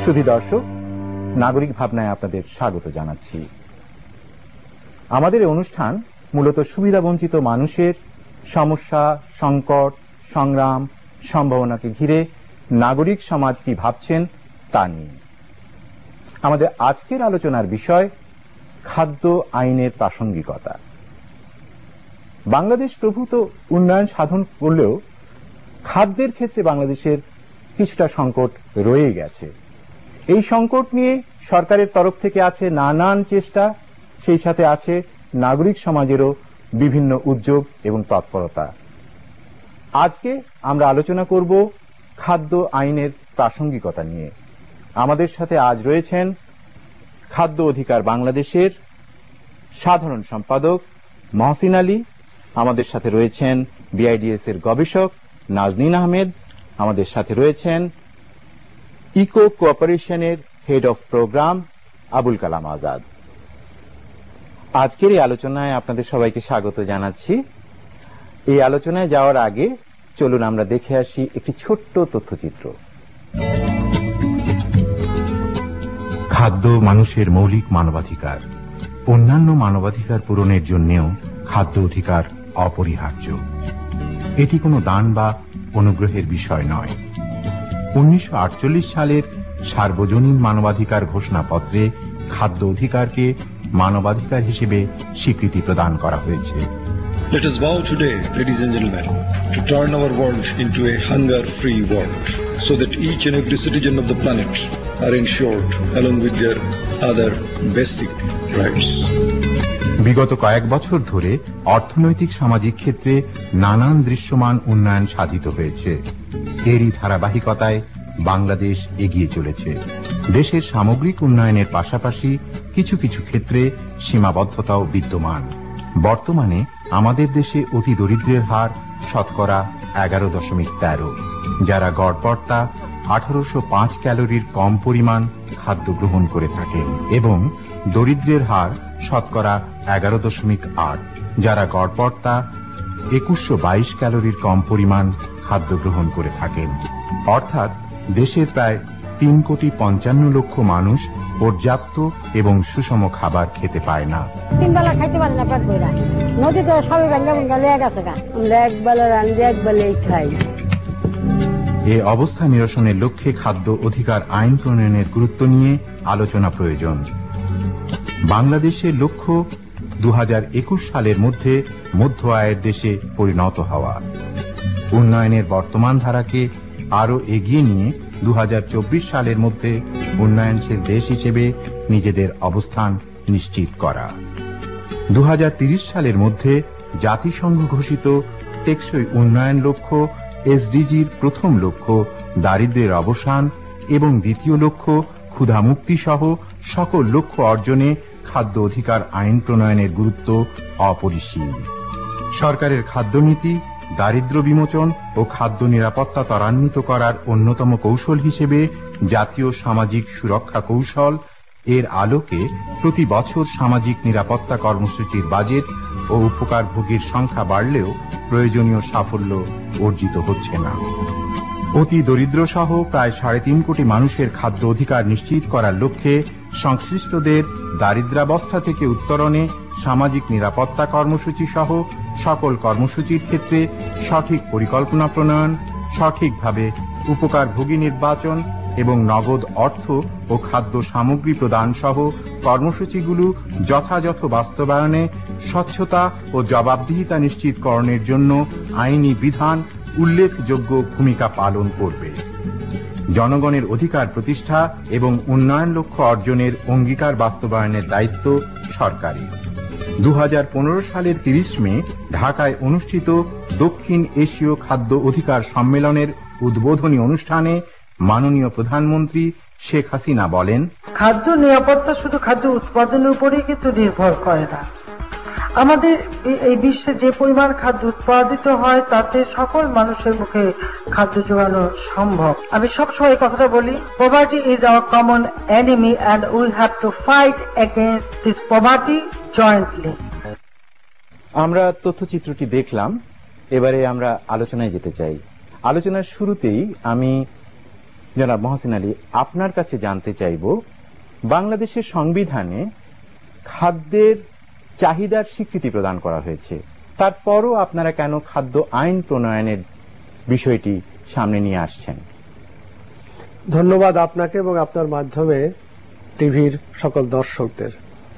সুধী দর্শক, নাগরিক ভাবনায় আপনাদের স্বাগত জানাচ্ছি। আমাদের এই অনুষ্ঠান মূলত সুবিধাবঞ্চিত মানুষের সমস্যা, সংকট, সংগ্রাম, সম্ভাবনাকে ঘিরে নাগরিক সমাজ কি ভাবছেন তা নিয়ে। আমাদের আজকের আলোচনার বিষয় খাদ্য আইনের প্রাসঙ্গিকতা। বাংলাদেশ প্রভূত উন্নয়ন সাধন করলেও খাদ্যের ক্ষেত্রে বাংলাদেশের কিছুটা সংকট রয়ে গেছে। এই সংকট নিয়ে সরকারের তরফ থেকে আছে নানান চেষ্টা, সেই সাথে আছে নাগরিক সমাজেরও বিভিন্ন উদ্যোগ এবং তৎপরতা। আজকে আমরা আলোচনা করব খাদ্য আইনের প্রাসঙ্গিকতা নিয়ে। আমাদের সাথে আজ রয়েছেন খাদ্য অধিকার বাংলাদেশের সাধারণ সম্পাদক মহসিন আলী, আমাদের সাথে রয়েছেন বিআইডিএস এর গবেষক নাজনীন আহমেদ, আমাদের সাথে রয়েছেন ইকো কোঅপারেশনের head of programme Abul Kalam Azad. আজকের এই আলোচনায় আপনাদের সবাইকে স্বাগত জানাচ্ছি। এই আলোচনায় যাওয়ার আগে চলুন আমরা দেখে আসি একটি ছোট্ট তথ্যচিত্র। খাদ্য মানুষের মৌলিক মানবাধিকার। অন্যান্য মানবাধিকার পূরণের জন্যেও খাদ্য অধিকার অপরিহার্য। এটি কোনো দান বা অনুগ্রহের বিষয় নয়। 1948 সালের সার্বজনীন মানবাধিকার ঘোষণাপত্রে খাদ্য অধিকারকে মানবাধিকার হিসেবে স্বীকৃতি প্রদান করা হয়েছে। Let us vow today, ladies and gentlemen, to turn our world into a hunger-free world, so that each and every citizen of the planet are ensured along with their other basic rights. বিগত কয়েক বছর ধরে অর্থনৈতিক সামাজিক ক্ষেত্রে নানান দৃশ্যমান উন্নয়ন সাধিত হয়েছে। এরই ধারাবাহিকতায় বাংলাদেশ এগিয়ে চলেছে। দেশের সামগ্রিক উন্নয়নের পাশাপাশি কিছু কিছু ক্ষেত্রে সীমাবদ্ধতাও বিদ্যমান। বর্তমানে আমাদের দেশে অতি দরিদ্রের হার শতকরা 11.13, যারা গড়পড়তা 1805 ক্যালোরির কম পরিমাণ খাদ্য গ্রহণ করে থাকেন, এবং দরিদ্রের হার শতকরা 11.8, যারা গড়পড়তা 2122 ক্যালোরির কম পরিমাণ খাদ্য গ্রহণ করে থাকেন। অর্থাৎ দেশের প্রায় 3,55,00,000 মানুষ পর্যাপ্ত এবং সুষম খাবার খেতে পায় না। তিনবেলা খাইতে পারি না, পেট ভরা। নদীতে সবাই ভাঙ্গা ভাঙ্গা লেগে গেছে, আমরা একবেলা রান্ধি একবেলাই খাই। এ অবস্থা নিরসনের লক্ষ্যে খাদ্য অধিকার আইন প্রণয়নের গুরুত্ব নিয়ে আলোচনা প্রয়োজন। বাংলাদেশের লক্ষ্য 2021 সালের মধ্যে মধ্য আয়ের দেশে পরিণত হওয়া। উন্নয়নের বর্তমান ধারাকে আরো এগিয়ে নিয়ে 2024 সালের মধ্যে উন্নয়নশীল দেশ হিসেবে নিজেদের অবস্থান নিশ্চিত করা। 2030 সালের মধ্যে জাতিসংঘ ঘোষিত টেকসই উন্নয়ন লক্ষ্য এসডিজির প্রথম লক্ষ্য দারিদ্র্যের অবসান এবং দ্বিতীয় লক্ষ্য ক্ষুধামুক্তি সহ সকল লক্ষ্য অর্জনে খাদ্য অধিকার আইন প্রণয়নের গুরুত্ব অপরিসীম। সরকারের খাদ্যনীতি দারিদ্র্য বিমোচন ও খাদ্য নিরাপত্তা ত্বরান্বিত করার অন্যতম কৌশল হিসেবে জাতীয় সামাজিক সুরক্ষা কৌশল এর আলোকে প্রতি বছর সামাজিক নিরাপত্তা কর্মসূচির বাজেট ও উপকারভোগীর সংখ্যা বাড়লেও প্রয়োজনীয় সাফল্য অর্জিত হচ্ছে না। অতি দরিদ্র সহ প্রায় 3.5 কোটি মানুষের খাদ্য অধিকার নিশ্চিত করার লক্ষ্যে সংশ্লিষ্টদের দারিদ্র্যাবস্থা থেকে উত্তরণে সামাজিক নিরাপত্তা কর্মসূচি সহ সকল কর্মসূচির ক্ষেত্রে সঠিক পরিকল্পনা প্রণয়ন, সঠিকভাবে উপকারভোগী নির্বাচন এবং নগদ অর্থ ও খাদ্য সামগ্রী প্রদান সহ কর্মসূচিগুলো যথাযথ বাস্তবায়নে স্বচ্ছতা ও জবাবদিহিতা নিশ্চিতকরণের জন্য আইনি বিধান উল্লেখযোগ্য ভূমিকা পালন করবে। জনগণের অধিকার প্রতিষ্ঠা এবং উন্নয়ন লক্ষ্য অর্জনের অঙ্গীকার বাস্তবায়নের দায়িত্ব সরকারের। 2015 সালের 30 মে ঢাকায় অনুষ্ঠিত দক্ষিণ এশীয় খাদ্য অধিকার সম্মেলনের উদ্বোধনী অনুষ্ঠানে মাননীয় প্রধানমন্ত্রী শেখ হাসিনা বলেন, খাদ্য নিরাপত্তা শুধু খাদ্য উৎপাদনের উপরেই কিন্তু নির্ভর করে না। আমাদের এই বিশ্বে যে পরিমাণ খাদ্য উৎপাদিত হয় তাতে সকল মানুষের মুখে খাদ্য জোগানো সম্ভব। আমি সবসময় কথাটা বলি, poverty is our common enemy and we have to fight against this poverty jointly. আমরা তথ্যচিত্রটি দেখলাম, এবারে আমরা আলোচনায় যেতে চাই। আলোচনার শুরুতেই আমি জনাব মহসিন আলী, আপনার কাছে জানতে চাইব, বাংলাদেশের সংবিধানে খাদ্যের চাহিদার স্বীকৃতি প্রদান করা হয়েছে, তারপরও আপনারা কেন খাদ্য আইন প্রণয়নের বিষয়টি সামনে নিয়ে আসছেন? ধন্যবাদ আপনাকে এবং আপনার মাধ্যমে টিভির সকল দর্শকদের।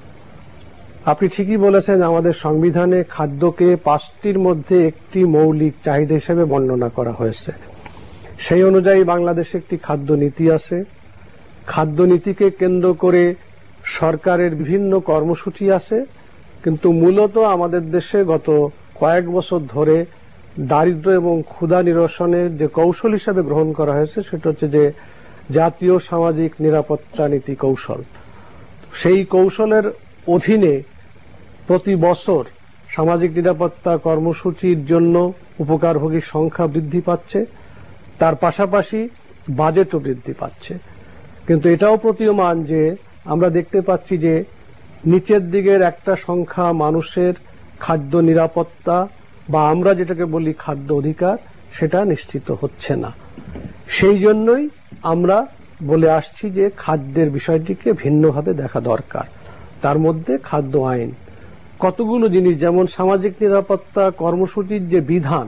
আপনি ঠিকই বলেছেন, আমাদের সংবিধানে খাদ্যকে 5টির মধ্যে একটি মৌলিক চাহিদা হিসেবে বর্ণনা করা হয়েছে। সেই অনুযায়ী বাংলাদেশে একটি খাদ্য নীতি আছে। খাদ্য নীতিকে কেন্দ্র করে সরকারের বিভিন্ন কর্মসূচি আছে, কিন্তু মূলত আমাদের দেশে গত কয়েক বছর ধরে দারিদ্র্য এবং ক্ষুধা নিরসনের যে কৌশল হিসেবে গ্রহণ করা হয়েছে সেটা হচ্ছে যে জাতীয় সামাজিক নিরাপত্তা নীতি কৌশল। সেই কৌশলের অধীনে প্রতি বছর সামাজিক নিরাপত্তা কর্মসূচির জন্য উপকারভোগীর সংখ্যা বৃদ্ধি পাচ্ছে, তার পাশাপাশি বাজেটও বৃদ্ধি পাচ্ছে। কিন্তু এটাও প্রতীয়মান যে আমরা দেখতে পাচ্ছি যে নিচের দিকের একটা সংখ্যা মানুষের খাদ্য নিরাপত্তা বা আমরা যেটাকে বলি খাদ্য অধিকার সেটা নিশ্চিত হচ্ছে না। সেই জন্যই আমরা বলে আসছি যে খাদ্যের বিষয়টিকে ভিন্নভাবে দেখা দরকার। তার মধ্যে খাদ্য আইন কতগুলো জিনিস, যেমন সামাজিক নিরাপত্তা কর্মসূচির যে বিধান,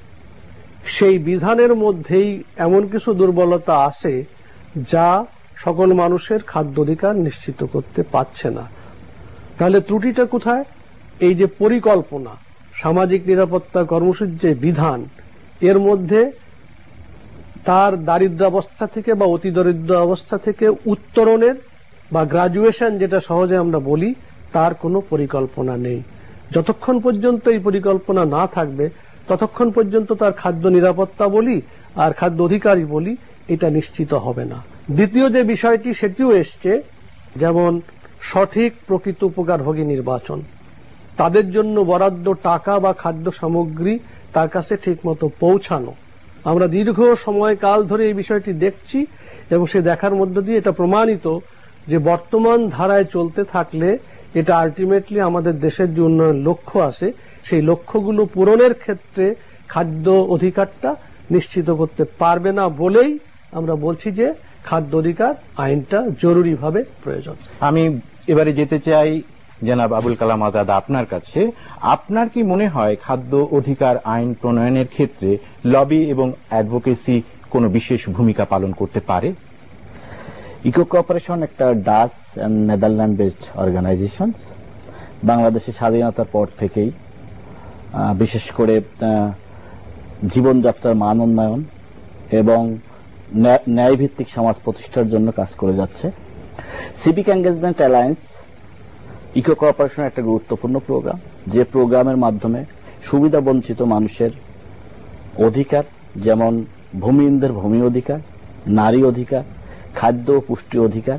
সেই বিধানের মধ্যেই এমন কিছু দুর্বলতা আছে যা সকল মানুষের খাদ্য অধিকার নিশ্চিত করতে পারছে না। তাহলে ত্রুটিটা কোথায়? এই যে পরিকল্পনা, সামাজিক নিরাপত্তা কর্মসূচির যে বিধান, এর মধ্যে তার দারিদ্র্যাবস্থা থেকে বা অতি দরিদ্র অবস্থা থেকে উত্তরণের বা গ্রাজুয়েশন যেটা সহজে আমরা বলি, তার কোনো পরিকল্পনা নেই। যতক্ষণ পর্যন্ত এই পরিকল্পনা না থাকবে ততক্ষণ পর্যন্ত তার খাদ্য নিরাপত্তা বলি আর খাদ্য অধিকারই বলি এটা নিশ্চিত হবে না। দ্বিতীয় যে বিষয়টি সেটিও এসছে, যেমন সঠিক প্রকৃত উপকারভোগী নির্বাচন, তাদের জন্য বরাদ্দ টাকা বা খাদ্য সামগ্রী তার কাছে ঠিকমতো পৌঁছানো। আমরা দীর্ঘ সময়কাল ধরে এই বিষয়টি দেখছি এবং সে দেখার মধ্য দিয়ে এটা প্রমাণিত যে বর্তমান ধারায় চলতে থাকলে এটা আলটিমেটলি আমাদের দেশের যে উন্নয়ন লক্ষ্য আছে সেই লক্ষ্যগুলো পূরণের ক্ষেত্রে খাদ্য অধিকারটা নিশ্চিত করতে পারবে না বলেই আমরা বলছি যে খাদ্য অধিকার আইনটা জরুরিভাবে প্রয়োজন। আমি এবারে যেতে চাই জনাব আবুল কালাম আজাদ, আপনার কাছে। আপনার কি মনে হয় খাদ্য অধিকার আইন প্রণয়নের ক্ষেত্রে লবি এবং অ্যাডভোকেসি কোনো বিশেষ ভূমিকা পালন করতে পারে? ইকো কোঅপারেশন একটা Dutch and Netherland based organisation. বাংলাদেশের স্বাধীনতার পর থেকেই বিশেষ করে জীবনযাত্রার মান উন্নয়ন এবং ন্যায়ভিত্তিক সমাজ প্রতিষ্ঠার জন্য কাজ করে যাচ্ছে। Civic engagement alliance ICCO cooperation একটা গুরুত্বপূর্ণ প্রোগ্রাম, যে প্রোগ্রামের মাধ্যমে সুবিধা বঞ্চিত মানুষের অধিকার, যেমন ভূমিহীনদের ভূমি অধিকার, নারী অধিকার, খাদ্য ও পুষ্টি অধিকার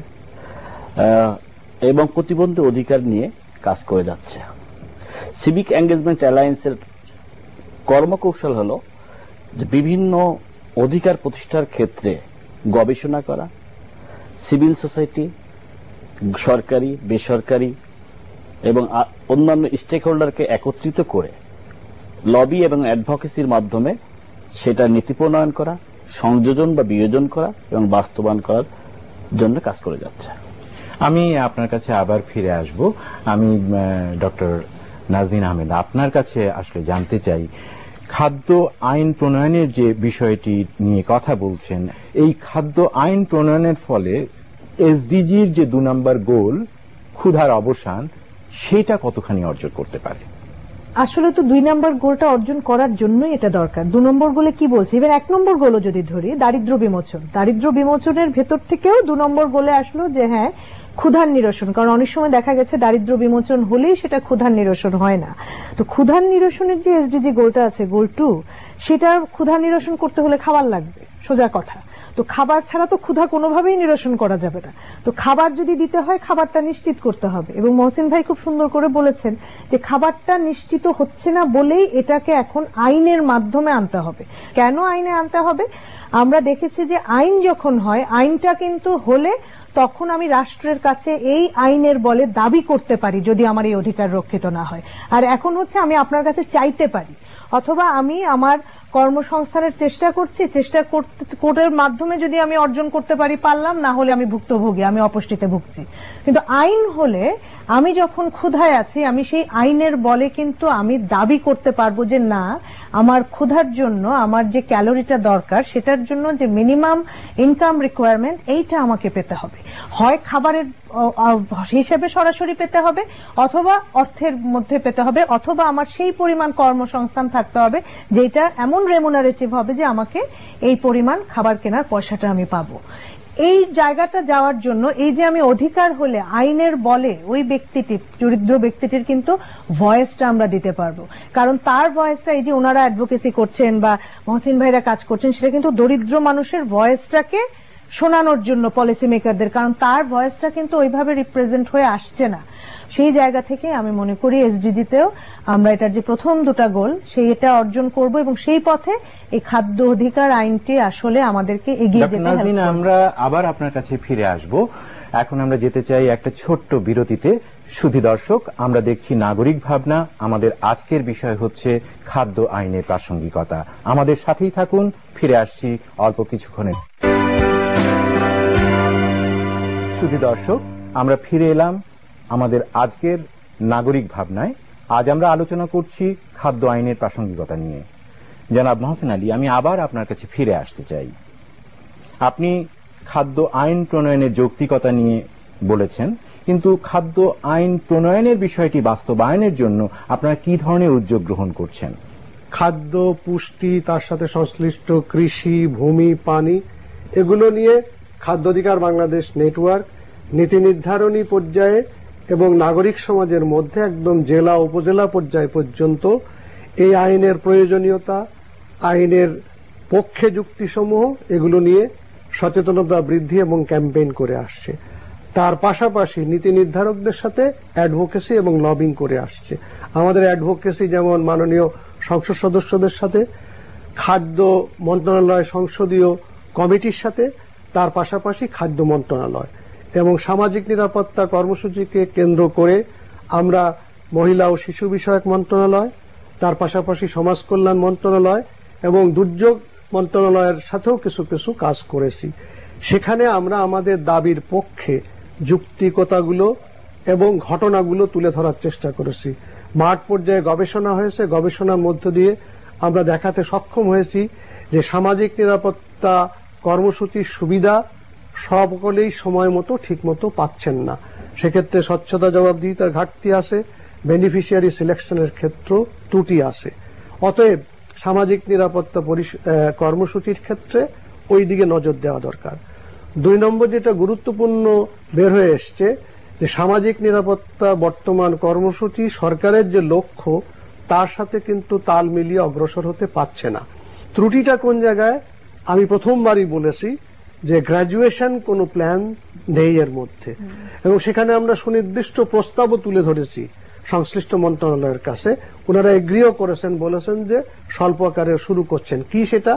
এবং প্রতিবন্ধী অধিকার নিয়ে কাজ করে যাচ্ছে। সিভিক এঙ্গেজমেন্ট অ্যালায়েন্সের কর্মকৌশল হল যে বিভিন্ন অধিকার প্রতিষ্ঠার ক্ষেত্রে গবেষণা করা, সিভিল সোসাইটি, সরকারি, বেসরকারি এবং অন্যান্য স্টেক হোল্ডারকে একত্রিত করে লবি এবং অ্যাডভোকেসির মাধ্যমে সেটা নীতি প্রণয়ন করা, সংযোজন বা বিয়োজন করা এবং বাস্তবায়ন করার জন্য কাজ করে যাচ্ছে। আমি আপনার কাছে আবার ফিরে আসব। আমি ডক্টর নাজনীন আহমেদ, আপনার কাছে আসলে জানতে চাই, খাদ্য আইন প্রণয়নের যে বিষয়টি নিয়ে কথা বলছেন, এই খাদ্য আইন প্রণয়নের ফলে এসডিজির যে 2 নম্বর গোল, ক্ষুধার অবসান, সেটা কতখানি অর্জন করতে পারে? আসলে তো 2 নম্বর গোলটা অর্জন করার জন্যই এটা দরকার। 2 নম্বর গোলে কি বলছি, এবার 1 নম্বর গোলও যদি ধরি, দারিদ্র্য বিমোচন, দারিদ্র্য বিমোচনের ভেতর থেকেও 2 নম্বর গোলে আসলো যে হ্যাঁ ক্ষুধার নিরসন, কারণ অনেক সময় দেখা গেছে দারিদ্র্য বিমোচন হলেই সেটা ক্ষুধার নিরসন হয় না। তো ক্ষুধার নিরসনের যে এসডিজি গোলটা আছে, গোল 2, সেটা ক্ষুধার নিরসন করতে হলে খাবার লাগবে, সোজা কথা। তো খাবার ছাড়া তো ক্ষুধা কোনোভাবেই নিরসন করা যাবে না। তো খাবার যদি দিতে হয় খাবারটা নিশ্চিত করতে হবে, এবং মহসিন ভাই খুব সুন্দর করে বলেছেন যে খাবারটা নিশ্চিত হচ্ছে না বলেই এটাকে এখন আইনের মাধ্যমে আনতে হবে। কেন আইনে আনতে হবে? আমরা দেখেছি যে আইন যখন হয়, আইনটা কিন্তু হলে তখন আমি রাষ্ট্রের কাছে এই আইনের বলে দাবি করতে পারি যদি আমার এই অধিকার রক্ষিত না হয়। আর এখন হচ্ছে আমি আপনার কাছে চাইতে পারি, অথবা আমি আমার কর্মসংস্থানের চেষ্টা করছি, চেষ্টা কোর্টের মাধ্যমে যদি আমি অর্জন করতে পারি পারলাম, না হলে আমি ভুক্তভোগী, আমি অপুষ্টিতে ভুগছি। কিন্তু আইন হলে আমি যখন ক্ষুধায় আছি, আমি সেই আইনের বলে কিন্তু আমি দাবি করতে পারবো যে না, আমার ক্ষুধার জন্য আমার যে ক্যালোরিটা দরকার সেটার জন্য যে মিনিমাম ইনকাম রিকোয়ারমেন্ট এইটা আমাকে পেতে হবে। হয় খাবারের হিসেবে সরাসরি পেতে হবে, অথবা অর্থের মধ্যে পেতে হবে, অথবা আমার সেই পরিমাণ কর্মসংস্থান থাকতে হবে যেটা এমন রেমুনারেটিভ হবে যে আমাকে এই পরিমাণ খাবার কেনার পয়সাটা আমি পাবো। এই জায়গাটা যাওয়ার জন্য এই যে আমি অধিকার হলে আইনের বলে ওই ব্যক্তিটি, দরিদ্র ব্যক্তিটির কিন্তু ভয়েসটা আমরা দিতে পারবো। কারণ তার ভয়েসটা, এই যে ওনারা অ্যাডভোকেসি করছেন বা মহসিন ভাইরা কাজ করছেন, সেটা কিন্তু দরিদ্র মানুষের ভয়েসটাকে শোনানোর জন্য পলিসি মেকারদের, কারণ তার ভয়েসটা কিন্তু ওইভাবে রিপ্রেজেন্ট হয়ে আসছে না। সেই জায়গা থেকে আমি মনে করি এসডিজিতেও আমরা এটার যে প্রথম দুটা গোল সেইটা অর্জন করব এবং সেই পথে এই খাদ্য অধিকার আইনটি আসলে আমাদেরকে এগিয়ে যেতে হবে। নাজনীন, আমরা আবার আপনার কাছে ফিরে আসব। এখন আমরা যেতে চাই একটা ছোট্ট বিরতিতে। সুধী দর্শক, আমরা দেখছি নাগরিক ভাবনা। আমাদের আজকের বিষয় হচ্ছে খাদ্য আইনের প্রাসঙ্গিকতা। আমাদের সাথেই থাকুন, ফিরে আসছি অল্প কিছুক্ষণে। সুধী দর্শক, আমরা ফিরে এলাম আমাদের আজকের নাগরিক ভাবনায়। আজ আমরা আলোচনা করছি খাদ্য আইনের প্রাসঙ্গিকতা নিয়ে। জনাব মহসিন আলী, আমি আবার আপনার কাছে ফিরে আসতে চাই। আপনি খাদ্য আইন প্রণয়নের যৌক্তিকতা নিয়ে বলেছেন, কিন্তু খাদ্য আইন প্রণয়নের বিষয়টি বাস্তবায়নের জন্য আপনারা কি ধরনের উদ্যোগ গ্রহণ করছেন? খাদ্য, পুষ্টি, তার সাথে সংশ্লিষ্ট কৃষি, ভূমি, পানি, এগুলো নিয়ে খাদ্য অধিকার বাংলাদেশ নেটওয়ার্ক নীতি নির্ধারণী পর্যায়ে এবং নাগরিক সমাজের মধ্যে একদম জেলা উপজেলা পর্যায় পর্যন্ত এই আইনের প্রয়োজনীয়তা, আইনের পক্ষে যুক্তিসমূহ, এগুলো নিয়ে সচেতনতা বৃদ্ধি এবং ক্যাম্পেইন করে আসছে। তার পাশাপাশি নীতি নির্ধারকদের সাথে অ্যাডভোকেসি এবং লবিং করে আসছে। আমাদের অ্যাডভোকেসি যেমন মাননীয় সংসদ সদস্যদের সাথে, খাদ্য মন্ত্রণালয় সংসদীয় কমিটির সাথে, তার পাশাপাশি খাদ্য মন্ত্রণালয় এবং সামাজিক নিরাপত্তা কর্মসূচিকে কেন্দ্র করে আমরা মহিলা ও শিশু বিষয়ক মন্ত্রণালয়, তার পাশাপাশি সমাজ কল্যাণ মন্ত্রণালয় এবং দুর্যোগ মন্ত্রণালয়ের সাথেও কিছু কিছু কাজ করেছি। সেখানে আমরা আমাদের দাবির পক্ষে যুক্তিকতাগুলো এবং ঘটনাগুলো তুলে ধরার চেষ্টা করেছি। মাঠ পর্যায়ে গবেষণা হয়েছে, গবেষণার মধ্য দিয়ে আমরা দেখাতে সক্ষম হয়েছি যে সামাজিক নিরাপত্তা কর্মসূচির সুবিধা সকলেই সময় মতো ঠিক মতো পাচ্ছেন না। সেক্ষেত্রে স্বচ্ছতা জবাবদিহিতার ঘাটতি আছে, বেনিফিশিয়ারি সিলেকশনের ক্ষেত্রে ত্রুটি আছে। অতএব সামাজিক নিরাপত্তা কর্মসূচির ক্ষেত্রে ওই দিকে নজর দেওয়া দরকার। 2 নম্বর যেটা গুরুত্বপূর্ণ বের হয়ে এসছে যে সামাজিক নিরাপত্তা বর্তমান কর্মসূচি সরকারের যে লক্ষ্য তার সাথে কিন্তু তাল মিলিয়ে অগ্রসর হতে পারছে না। ত্রুটিটা কোন জায়গায়? আমি প্রথমবারই বলেছি যে গ্র্যাজুয়েশন কোনো প্ল্যান নেই এর মধ্যে, এবং সেখানে আমরা সুনির্দিষ্ট প্রস্তাবও তুলে ধরেছি সংশ্লিষ্ট মন্ত্রণালয়ের কাছে। ওনারা এগ্রিও করেছেন, বলেছেন যে স্বল্প আকারে শুরু করছেন। কি সেটা?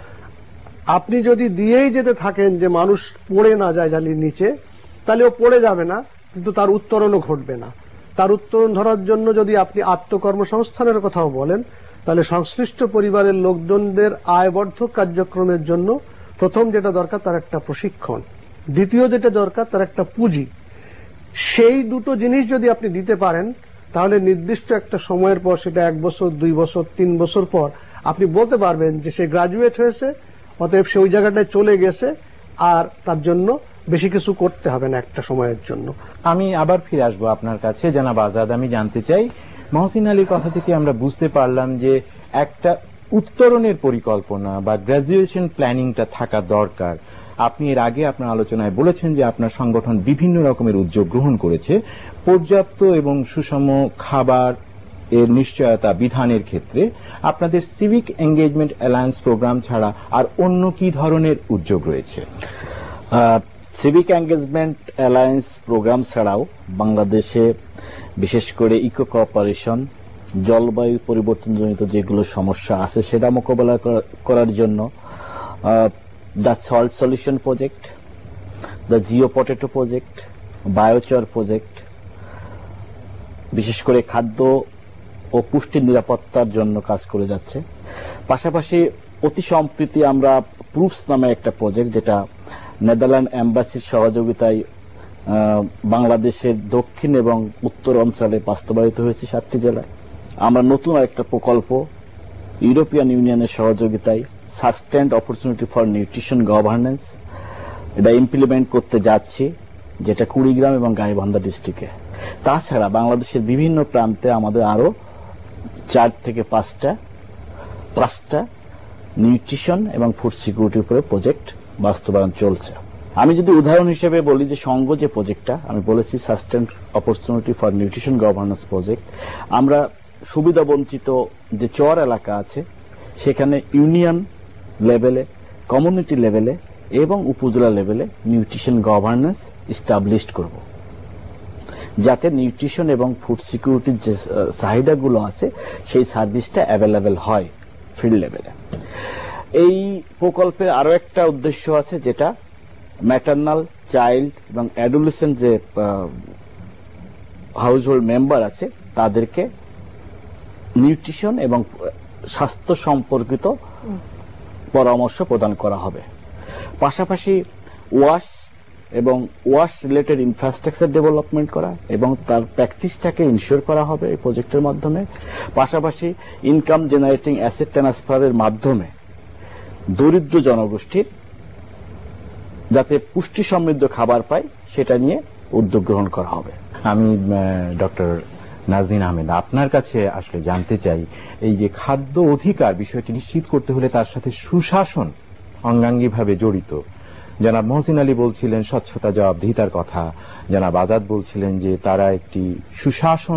আপনি যদি দিয়েই যেতে থাকেন যে মানুষ পড়ে না যায় জালির নিচে, তাহলে ও পড়ে যাবে না, কিন্তু তার উত্তরণও ঘটবে না। তার উত্তরণ ধরার জন্য যদি আপনি আত্মকর্মসংস্থানের কথাও বলেন, তাহলে সংশ্লিষ্ট পরিবারের লোকজনদের আয়বর্ধক কার্যক্রমের জন্য প্রথম যেটা দরকার তার একটা প্রশিক্ষণ, দ্বিতীয় যেটা দরকার তার একটা পুঁজি। সেই দুটো জিনিস যদি আপনি দিতে পারেন, তাহলে নির্দিষ্ট একটা সময়ের পর, সেটা 1 বছর, 2 বছর, 3 বছর পর আপনি বলতে পারবেন যে সে গ্রাজুয়েট হয়েছে, অতএব সে ওই জায়গাটায় চলে গেছে, আর তার জন্য বেশি কিছু করতে হবে না একটা সময়ের জন্য। আমি আবার ফিরে আসবো আপনার কাছে। জনাব আজাদ, আমি জানতে চাই, মহসিন আলীর কথা থেকে আমরা বুঝতে পারলাম যে একটা উত্তরণের পরিকল্পনা বা গ্র্যাজুয়েশন প্ল্যানিংটা থাকা দরকার। আপনি এর আগে আপনার আলোচনায় বলেছেন যে আপনার সংগঠন বিভিন্ন রকমের উদ্যোগ গ্রহণ করেছে পর্যাপ্ত এবং সুষম খাবার এর নিশ্চয়তা বিধানের ক্ষেত্রে। আপনাদের সিভিক এঙ্গেজমেন্ট অ্যালায়েন্স প্রোগ্রাম ছাড়া আর অন্য কি ধরনের উদ্যোগ রয়েছে? সিভিক এঙ্গেজমেন্ট অ্যালায়েন্স প্রোগ্রাম ছাড়াও বাংলাদেশে বিশেষ করে ইকো কোঅপারেশন, জলবায়ু পরিবর্তনজনিত যেগুলো সমস্যা আছে সেটা মোকাবেলা করার জন্য the salt solution project, the geo potato project, biochar project, বিশেষ করে খাদ্য ও পুষ্টি নিরাপত্তার জন্য কাজ করে যাচ্ছে। পাশাপাশি অতি সম্প্রতি আমরা প্রুফস নামে একটা প্রজেক্ট, যেটা নেদারল্যান্ড এম্বাসির সহযোগিতায় বাংলাদেশের দক্ষিণ এবং উত্তর অঞ্চলে বাস্তবায়িত হয়েছে 7টি জেলায়। আমরা নতুন আরেকটা প্রকল্প ইউরোপিয়ান ইউনিয়নের সহযোগিতায় sustained opportunity for nutrition governance, এটা ইমপ্লিমেন্ট করতে যাচ্ছি, যেটা কুড়িগ্রাম এবং গাইবান্ধা ডিস্ট্রিক্টে। তাছাড়া বাংলাদেশের বিভিন্ন প্রান্তে আমাদের আরো 4 থেকে 5টা নিউট্রিশন এবং ফুড সিকিউরিটির উপরে প্রজেক্ট বাস্তবায়ন চলছে। আমি যদি উদাহরণ হিসেবে বলি যে সঙ্গ যে প্রজেক্টটা আমি বলেছি sustained opportunity for nutrition governance project, আমরা সুবিধা বঞ্চিত যে চর এলাকা আছে সেখানে ইউনিয়ন লেভেলে, কমিউনিটি লেভেলে এবং উপজেলা লেভেলে নিউট্রিশন গভর্নেন্স এস্টাবলিশড করব, যাতে নিউট্রিশন এবং ফুড সিকিউরিটির যে চাহিদাগুলো আছে সেই সার্ভিসটা অ্যাভেলেবেল হয় ফিল্ড লেভেলে। এই প্রকল্পের আরো একটা উদ্দেশ্য আছে, যেটা ম্যাটারনাল, চাইল্ড এবং অ্যাডোলেসেন্ট যে হাউসহোল্ড মেম্বার আছে তাদেরকে নিউট্রিশন এবং স্বাস্থ্য সম্পর্কিত পরামর্শ প্রদান করা হবে। পাশাপাশি ওয়াশ এবং ওয়াশ রিলেটেড ইনফ্রাস্ট্রাকচার ডেভেলপমেন্ট করা এবং তার প্র্যাকটিসটাকে ইনশিওর করা হবে এই প্রজেক্টের মাধ্যমে। পাশাপাশি ইনকাম জেনারেটিং অ্যাসেট ট্রান্সফারের মাধ্যমে দরিদ্র জনগোষ্ঠীর যাতে পুষ্টি সমৃদ্ধ খাবার পায় সেটা নিয়ে উদ্যোগ গ্রহণ করা হবে। আমি ডক্টর নাজনীন আহমেদ, আপনার কাছে আসলে জানতে চাই, এই যে খাদ্য অধিকার বিষয়টি নিশ্চিত করতে হলে তার সাথে সুশাসন অঙ্গাঙ্গিভাবে জড়িত। জনাব মহসিন আলী বলছিলেন স্বচ্ছতা জবাবদিহিতার কথা, জনাব আজাদ বলছিলেন যে তারা একটি সুশাসন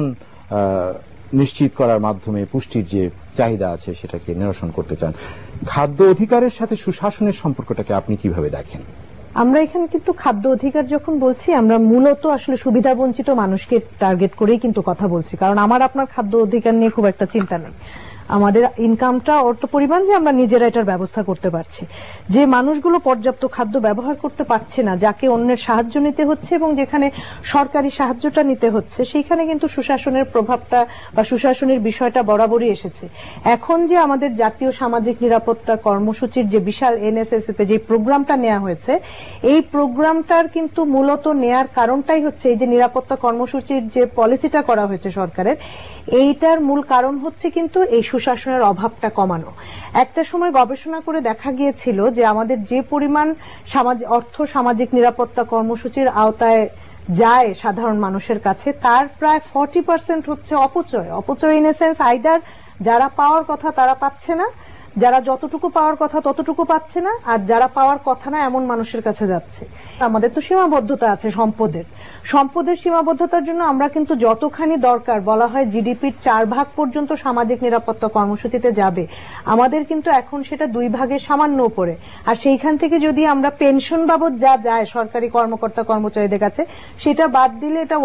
নিশ্চিত করার মাধ্যমে পুষ্টির যে চাহিদা আছে সেটাকে নিরসন করতে চান। খাদ্য অধিকারের সাথে সুশাসনের সম্পর্কটাকে আপনি কিভাবে দেখেন? আমরা এখানে কিন্তু খাদ্য অধিকার যখন বলছি আমরা মূলত আসলে সুবিধা বঞ্চিত মানুষকে টার্গেট করেই কিন্তু কথা বলছি, কারণ আমার আপনার খাদ্য অধিকার নিয়ে খুব একটা চিন্তা নেই। আমাদের ইনকামটা অর্থ পরিমাণ যে আমরা নিজেরা এটার ব্যবস্থা করতে পারছি। যে মানুষগুলো পর্যাপ্ত খাদ্য ব্যবহার করতে পারছে না, যাকে অন্যের সাহায্য নিতে হচ্ছে এবং যেখানে সরকারি সাহায্যটা নিতে হচ্ছে, সেইখানে কিন্তু সুশাসনের প্রভাবটা বা সুশাসনের বিষয়টা বরাবরই এসেছে। এখন যে আমাদের জাতীয় সামাজিক নিরাপত্তা কর্মসূচির যে বিশাল এনএসএস তে যে প্রোগ্রামটা নেওয়া হয়েছে, এই প্রোগ্রামটার কিন্তু মূলত নেয়ার কারণটাই হচ্ছে এই যে নিরাপত্তা কর্মসূচির যে পলিসিটা করা হয়েছে সরকারের, এইটার মূল কারণ হচ্ছে কিন্তু এই সুশাসনের অভাবটা কমানো। একটা সময় গবেষণা করে দেখা গিয়েছিল যে আমাদের যে পরিমাণ অর্থ সামাজিক নিরাপত্তা কর্মসূচির আওতায় যায় সাধারণ মানুষের কাছে, তার প্রায় 40% হচ্ছে অপচয়। অপচয় ইন এ সেন্স আইদার যারা পাওয়ার কথা তারা পাচ্ছে না, যারা যতটুকু পাওয়ার কথা ততটুকু পাচ্ছে না, আর যারা পাওয়ার কথা না এমন মানুষের কাছে যাচ্ছে। আমাদের তো সীমাবদ্ধতা আছে সম্পদের সীমাবদ্ধতার জন্য আমরা কিন্তু যতখানি দরকার বলা হয় জিডিপির 4 ভাগ পর্যন্ত সামাজিক নিরাপত্তা কর্মসূচিতে যাবে, আমাদের কিন্তু এখন সেটা 2 ভাগের সামান্য উপরে। আর সেইখান থেকে যদি আমরা পেনশন বাবদ যা যায় সরকারি কর্মকর্তা কর্মচারীদের কাছে, সেটা বাদ দিলে এটা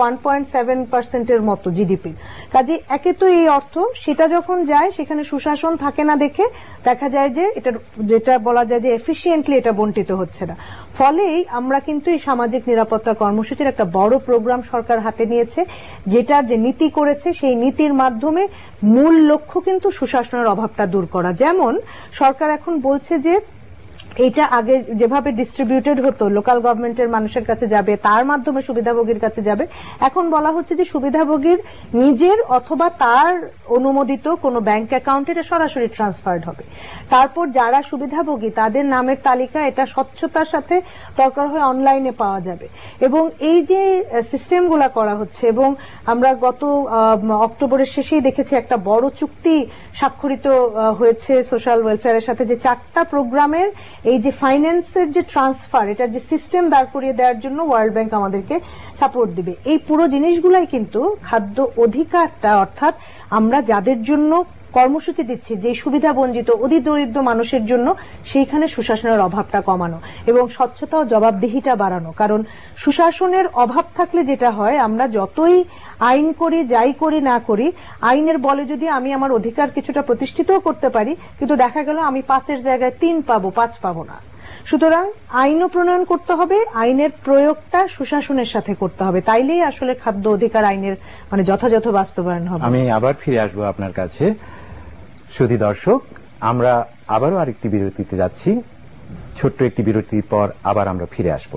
1.7% মতো জিডিপির। কাজে একে তো এই অর্থ সেটা যখন যায় সেখানে সুশাসন থাকে না, দেখে দেখা যায় যে এটা যেটা বলা যায় যে এফিশিয়েন্টলি এটা বন্টিত হচ্ছে না। ফলেই আমরা কিন্তু এই সামাজিক নিরাপত্তা কর্মসূচির একটা বড় প্রোগ্রাম সরকার হাতে নিয়েছে, যেটা যে নীতি করেছে সেই নীতির মাধ্যমে মূল লক্ষ্য কিন্তু সুশাসনের অভাবটা দূর করা। যেমন সরকার এখন বলছে যে এটা আগে যেভাবে ডিস্ট্রিবিউটেড হতো, লোকাল গভর্নমেন্টের মানুষের কাছে যাবে, তার মাধ্যমে সুবিধাভোগীর কাছে যাবে, এখন বলা হচ্ছে যে সুবিধাভোগীর নিজের অথবা তার অনুমোদিত কোনো ব্যাংক অ্যাকাউন্টে এটা সরাসরি ট্রান্সফার্ড হবে। তারপর যারা সুবিধাভোগী তাদের নামের তালিকা এটা স্বচ্ছতার সাথে দরকার হয় অনলাইনে পাওয়া যাবে। এবং এই যে সিস্টেমগুলো করা হচ্ছে, এবং আমরা গত অক্টোবরের শেষেই দেখেছি একটা বড় চুক্তি স্বাক্ষরিত হয়েছে সোশ্যাল ওয়েলফেয়ারের সাথে, যে 4টা প্রোগ্রামের এই যে ফাইন্যান্সের যে ট্রান্সফার, এটার যে সিস্টেম দাঁড় করিয়ে দেওয়ার জন্য ওয়ার্ল্ড ব্যাংক আমাদেরকে সাপোর্ট দিবে। এই পুরো জিনিসগুলাই কিন্তু খাদ্য অধিকারটা, অর্থাৎ আমরা যাদের জন্য কর্মসূচি দিচ্ছি, যে সুবিধা বঞ্চিত অতি দরিদ্র মানুষের জন্য, সেইখানে সুশাসনের অভাবটা কমানো এবং স্বচ্ছতা ও জবাবদিহিতা বাড়ানো। কারণ সুশাসনের অভাব থাকলে যেটা হয়, আমরা যতই আইন করি, যাই করি না করি, আইনের বলে যদি আমি আমার অধিকার কিছুটা প্রতিষ্ঠিতও করতে পারি, কিন্তু দেখা গেল আমি 5-এর জায়গায় 3 পাবো, 5 পাবো না। সুতরাং আইনও প্রণয়ন করতে হবে, আইনের প্রয়োগটা সুশাসনের সাথে করতে হবে, তাইলেই আসলে খাদ্য অধিকার আইনের যথাযথ বাস্তবায়ন হবে। আমি আবার ফিরে আসবো আপনার কাছে। সুধী দর্শক, আমরা আবারও আরেকটি বিরতিতে যাচ্ছি। ছোট্ট একটি বিরতির পর আবার আমরা ফিরে আসব।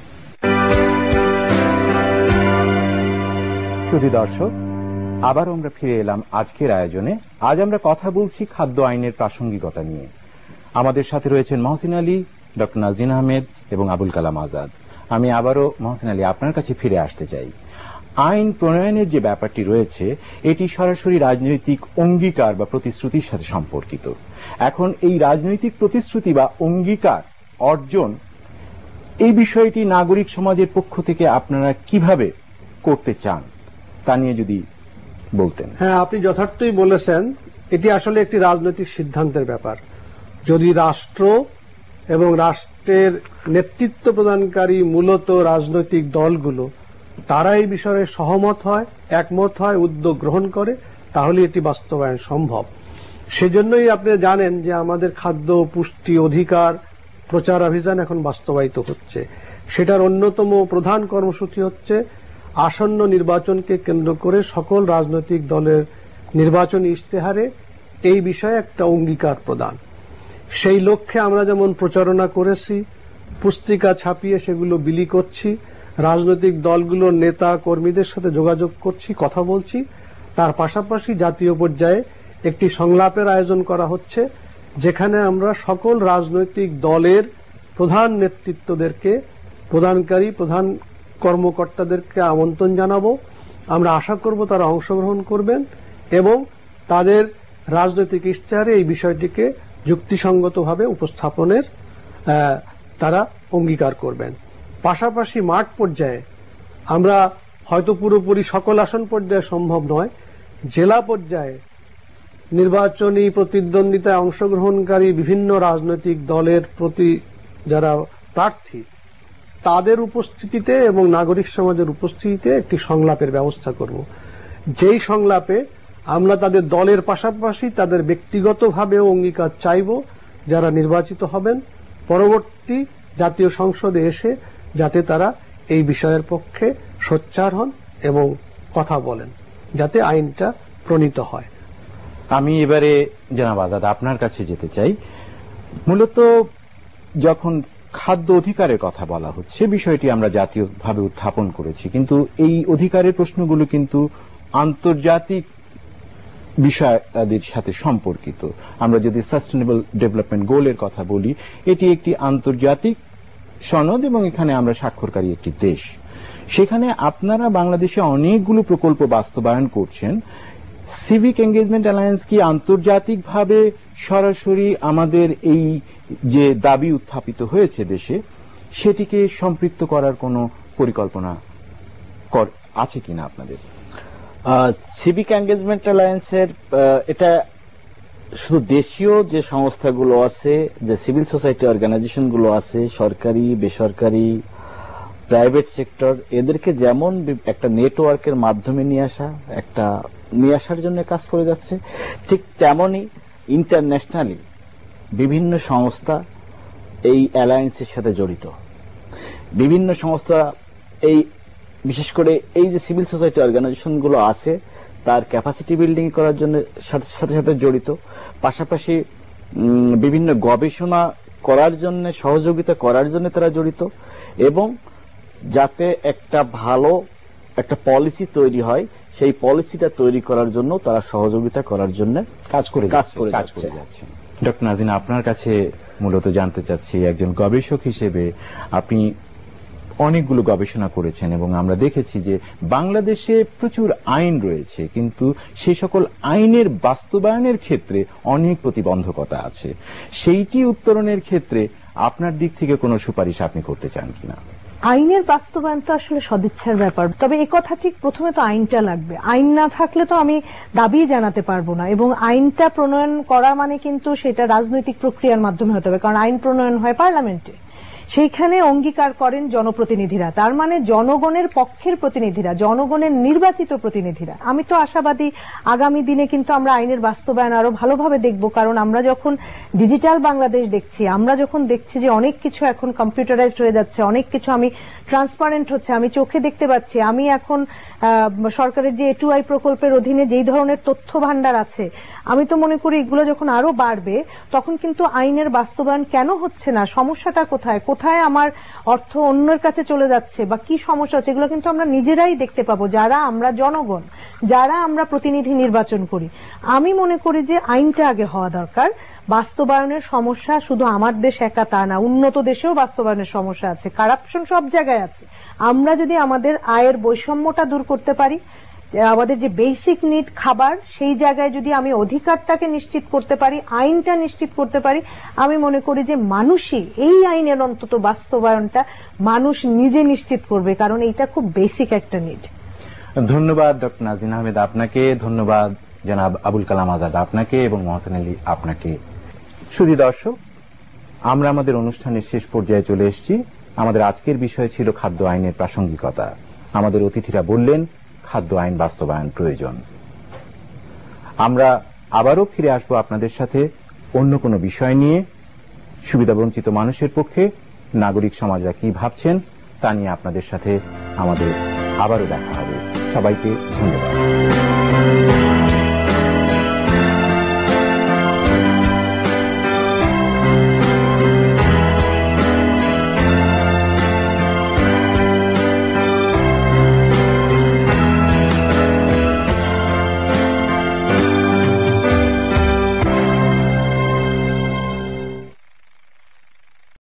শুধু দর্শক, আবার আমরা ফিরে এলাম আজকের আয়োজনে। আজ আমরা কথা বলছি খাদ্য আইনের প্রাসঙ্গিকতা নিয়ে। আমাদের সাথে রয়েছেন মহসিন আলী, ডক্টর নাজনীন আহমেদ এবং আবুল কালাম আজাদ। আমি আবারও মহসিন আলী আপনার কাছে ফিরে আসতে চাই। আইন প্রণয়নের যে ব্যাপারটি রয়েছে এটি সরাসরি রাজনৈতিক অঙ্গীকার বা প্রতিশ্রুতির সাথে সম্পর্কিত। এখন এই রাজনৈতিক প্রতিশ্রুতি বা অঙ্গীকার অর্জন, এই বিষয়টি নাগরিক সমাজের পক্ষ থেকে আপনারা কিভাবে করতে চান তা নিয়ে যদি বলতেন। হ্যাঁ, আপনি যথার্থই বলেছেন। এটি আসলে একটি রাজনৈতিক সিদ্ধান্তের ব্যাপার। যদি রাষ্ট্র এবং রাষ্ট্রের নেতৃত্ব প্রদানকারী মূলত রাজনৈতিক দলগুলো তারা এই বিষয়ে সহমত হয়, একমত হয়, উদ্যোগ গ্রহণ করে, তাহলে এটি বাস্তবায়ন সম্ভব। সেজন্যই আপনি জানেন যে আমাদের খাদ্য পুষ্টি অধিকার প্রচার অভিযান এখন বাস্তবায়িত হচ্ছে। সেটার অন্যতম প্রধান কর্মসূচি হচ্ছে আসন্ন নির্বাচনকে কেন্দ্র করে সকল রাজনৈতিক দলের নির্বাচনী ইশতেহারে এই বিষয়ে একটা অঙ্গীকার প্রদান। সেই লক্ষ্যে আমরা যেমন প্রচারণা করেছি, পুস্তিকা ছাপিয়ে সেগুলো বিলি করছি, রাজনৈতিক দলগুলোর নেতা কর্মীদের সাথে যোগাযোগ করছি, কথা বলছি, তার পাশাপাশি জাতীয় পর্যায়ে একটি সংলাপের আয়োজন করা হচ্ছে, যেখানে আমরা সকল রাজনৈতিক দলের প্রধান নেতৃত্বদেরকে, প্রধান কর্মকর্তাদেরকে আমন্ত্রণ জানাবো। আমরা আশা করব তারা অংশগ্রহণ করবেন এবং তাদের রাজনৈতিক ইশতেহারে এই বিষয়টিকে যুক্তিসঙ্গতভাবে উপস্থাপনের তারা অঙ্গীকার করবেন। পাশাপাশি মাঠ পর্যায়ে আমরা হয়তো পুরোপুরি সকল আসন পর্যায়ে সম্ভব নয়, জেলা পর্যায়ে নির্বাচনী প্রতিদ্বন্দ্বিতায় অংশগ্রহণকারী বিভিন্ন রাজনৈতিক দলের প্রতি যারা প্রার্থী তাদের উপস্থিতিতে এবং নাগরিক সমাজের উপস্থিতিতে একটি সংলাপের ব্যবস্থা করব। যেই সংলাপে আমরা তাদের দলের পাশাপাশি তাদের ব্যক্তিগতভাবেও অঙ্গীকার চাইব, যারা নির্বাচিত হবেন পরবর্তী জাতীয় সংসদে এসে, যাতে তারা এই বিষয়ের পক্ষে সোচ্চার হন এবং কথা বলেন, যাতে আইনটা প্রণীত হয়। আমি এবারে জনাব আজাদ আপনার কাছে যেতে চাই। মূলত যখন খাদ্য অধিকারের কথা বলা হচ্ছে, বিষয়টি আমরা জাতীয়ভাবে উত্থাপন করেছি, কিন্তু এই অধিকারের প্রশ্নগুলো কিন্তু আন্তর্জাতিক বিষয়াদির সাথে সম্পর্কিত। আমরা যদি সাস্টেনেবল ডেভেলপমেন্ট গোলের কথা বলি, এটি একটি আন্তর্জাতিক সনদ এবং এখানে আমরা স্বাক্ষরকারী একটি দেশ। সেখানে আপনারা বাংলাদেশে অনেকগুলো প্রকল্প বাস্তবায়ন করছেন। সিভিক এঙ্গেজমেন্ট অ্যালায়েন্স কি আন্তর্জাতিকভাবে সরাসরি আমাদের এই যে দাবি উত্থাপিত হয়েছে দেশে, সেটিকে সম্পৃক্ত করার কোনো পরিকল্পনা আছে কিনা আপনাদের? সিভিক এঙ্গেজমেন্ট অ্যালায়েন্সের এটা শুধু দেশীয় যে সংস্থাগুলো আছে, যে সিভিল সোসাইটি অর্গানাইজেশনগুলো আছে, সরকারি বেসরকারি প্রাইভেট সেক্টর, এদেরকে যেমন একটা নেটওয়ার্কের মাধ্যমে নিয়ে আসার জন্য কাজ করে যাচ্ছে, ঠিক তেমনই ইন্টারন্যাশনালি বিভিন্ন সংস্থা এই অ্যালায়েন্সের সাথে জড়িত। বিভিন্ন সংস্থা এই বিশেষ করে এই যে সিভিল সোসাইটি অর্গানাইজেশনগুলো আছে তার ক্যাপাসিটি বিল্ডিং করার জন্য সাথে সাথে জড়িত, পাশাপাশি বিভিন্ন গবেষণা করার জন্য, সহযোগিতা করার জন্য তারা জড়িত, এবং যাতে একটা ভালো একটা পলিসি তৈরি হয় সেই পলিসিটা তৈরি করার জন্য তারা সহযোগিতা করার জন্য কাজ করে যাচ্ছে। ডক্টর নাজনীন, আপনার কাছে মূলত জানতে চাচ্ছি, একজন গবেষক হিসেবে আপনি অনেকগুলো গবেষণা করেছেন এবং আমরা দেখেছি যে বাংলাদেশে প্রচুর আইন রয়েছে, কিন্তু সেই সকল আইনের বাস্তবায়নের ক্ষেত্রে অনেক প্রতিবন্ধকতা আছে। সেইটি উত্তরণের ক্ষেত্রে আপনার দিক থেকে কোনো সুপারিশ আপনি করতে চান কিনা? আইনের বাস্তবায়ন তো আসলে সদিচ্ছার ব্যাপার, তবে এই কথা ঠিক, প্রথমে তো আইনটা লাগবে। আইন না থাকলে তো আমি দাবি জানাতে পারবো না, এবং আইনটা প্রণয়ন করা মানে কিন্তু সেটা রাজনৈতিক প্রক্রিয়ার মাধ্যমে হতে হবে, কারণ আইন প্রণয়ন হয় পার্লামেন্টে। সেইখানে অঙ্গীকার করেন জনপ্রতিনিধিরা, তার মানে জনগণের পক্ষের প্রতিনিধিরা, জনগণের নির্বাচিত প্রতিনিধিরা। আমি তো আশাবাদী আগামী দিনে কিন্তু আমরা আইনের বাস্তবায়ন আরো ভালোভাবে দেখব, কারণ আমরা যখন ডিজিটাল বাংলাদেশ দেখছি, আমরা যখন দেখছি যে অনেক কিছু এখন কম্পিউটারাইজড হয়ে যাচ্ছে, অনেক কিছু আমি ট্রান্সপারেন্ট হচ্ছে, আমি চোখে দেখতে পাচ্ছি, আমি এখন সরকারের যে A2I প্রকল্পের অধীনে যেই ধরনের তথ্য ভান্ডার আছে, আমি তো মনে করি এগুলো যখন আরো বাড়বে তখন কিন্তু আইনের বাস্তবায়ন কেন হচ্ছে না, সমস্যাটা কোথায়, কোথায় আমার অর্থ অন্যের কাছে চলে যাচ্ছে বা কি সমস্যা হচ্ছে, এগুলো কিন্তু আমরা নিজেরাই দেখতে পাবো, যারা আমরা জনগণ, যারা আমরা প্রতিনিধি নির্বাচন করি। আমি মনে করি যে আইনটা আগে হওয়া দরকার। বাস্তবায়নের সমস্যা শুধু আমার দেশ একা তা না, উন্নত দেশেও বাস্তবায়নের সমস্যা আছে, কারাপশন সব জায়গায় আছে। আমরা যদি আমাদের আয়ের বৈষম্যটা দূর করতে পারি, আমাদের যে বেসিক নিড খাবার, সেই জায়গায় যদি আমি অধিকারটাকে নিশ্চিত করতে পারি, আইনটা নিশ্চিত করতে পারি, আমি মনে করি যে মানুষই এই আইনের অন্তত বাস্তবায়নটা মানুষ নিজে নিশ্চিত করবে, কারণ এইটা খুব বেসিক একটা নিড। ধন্যবাদ ডক্টর নাজনীন আহমেদ আপনাকে, ধন্যবাদ জনাব আবুল কালাম আজাদ আপনাকে এবং মহসিন আলী আপনাকে। শুধু দর্শক, আমরা আমাদের অনুষ্ঠানের শেষ পর্যায়ে চলে এসেছি। আমাদের আজকের বিষয় ছিল খাদ্য আইনের প্রাসঙ্গিকতা। আমাদের অতিথিরা বললেন খাদ্য আইন বাস্তবায়ন প্রয়োজন। আমরা আবারও ফিরে আসবো আপনাদের সাথে অন্য কোনো বিষয় নিয়ে। সুবিধাবঞ্চিত মানুষের পক্ষে নাগরিক সমাজরা কি ভাবছেন তা নিয়ে আপনাদের সাথে আমাদের আবারও দেখা হবে। সবাইকে ধন্যবাদ।